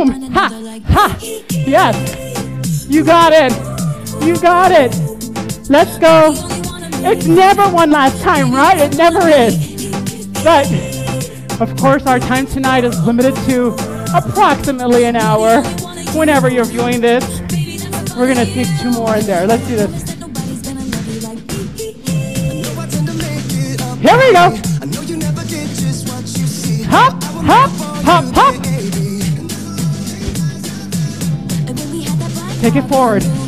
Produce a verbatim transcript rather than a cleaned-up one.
Boom. Ha. Ha. Yes. You got it. You got it. Let's go. It's never one last time, right? It never is. But, of course, our time tonight is limited to approximately an hour. Whenever you're viewing this, we're going to sneak two more in there. Let's do this. Here we go. Hop, hop, hop, hop. Take it forward.